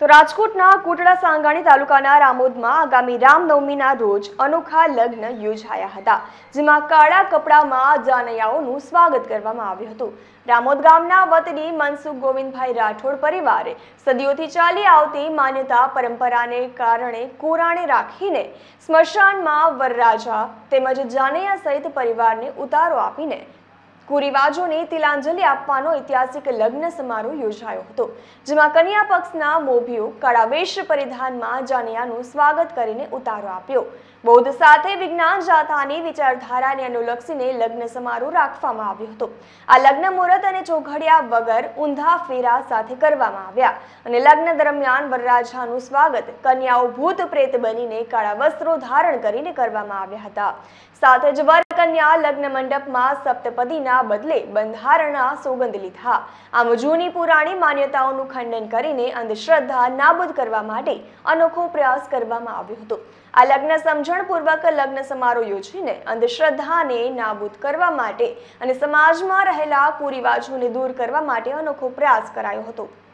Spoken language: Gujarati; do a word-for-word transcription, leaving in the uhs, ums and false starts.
તો રાજકોટના કોટડા સાંગાણી તાલુકાના રામોદમાં આગામી રામનવમીના રોજ અનોખા લગ્ન યોજાયા હતા, જેમાં કાળા કપડામાં જાનૈયાઓનું સ્વાગત કરવામાં આવ્યું હતું। રામોદ ગામના વતની મનસુખ ગોવિંદભાઈ રાઠોડ પરિવારે સદીઓથી ચાલી આવતી માન્યતા પરંપરાને કારણે કોરાણે રાખીને સ્મશાનમાં વરરાજા તેમજ જાનૈયા સહિત પરિવારને ઉતારો આપીને કુરિવાજોને તિલાંજલિ આપવાનો ઐતિહાસિક લગ્ન સમારોહ યોજાયો હતો, જેમાં કન્યા પક્ષના મોભીઓ કાળા વેશ પરિધાનમાં જાનૈયાનું સ્વાગત કરીને ઉતારો આપ્યો। બૌદ્ધ સાથે વિજ્ઞાન જાથાની વિચારધારાને અનુલક્ષીને લગ્ન સમારોહ રાખવામાં આવ્યો હતો। આ લગ્ન મુહૂર્ત અને ચોઘડિયા વગર ઊંધા ફેરા સાથે કરવામાં આવ્યા અને લગ્ન દરમિયાન વરરાજાનું સ્વાગત કન્યાઓ ભૂત પ્રેત બનીને કાળા વસ્ત્રો ધારણ કરીને કરવામાં આવ્યા હતા। સાથે જ વર કન્યા લગ્ન મંડપમાં સપ્તપદીના બદલે બંધારણના સોગંદ લીધા। આમ જૂની પુરાણી માન્યતાઓનું ખંડન કરીને અંધશ્રદ્ધા નાબૂદ કરવા માટે અનોખો પ્રયાસ કરવામાં આવ્યો હતો। આ લગ્ન સમજણપૂર્વક લગ્ન સમારોહ યોજીને અંધશ્રદ્ધાને નાબૂદ કરવા માટે અને સમાજમાં રહેલા કુરિવાજોને દૂર કરવા માટે અનોખો પ્રયાસ કરાયો હતો।